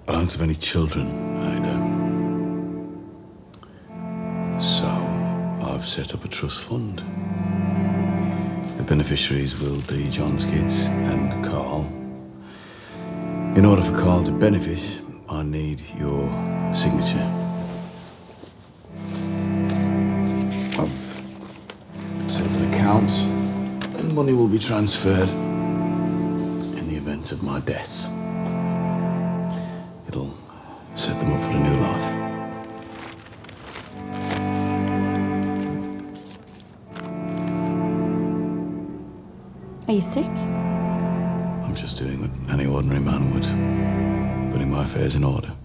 I don't have any children, Ada. So, I've set up a trust fund. The beneficiaries will be John's kids and Carl. In order for Carl to benefit, I need your signature. I've set up an account, and money will be transferred in the event of my death. It'll set them up for a new life. Are you sick? I'm just doing what any ordinary man would, putting my affairs in order.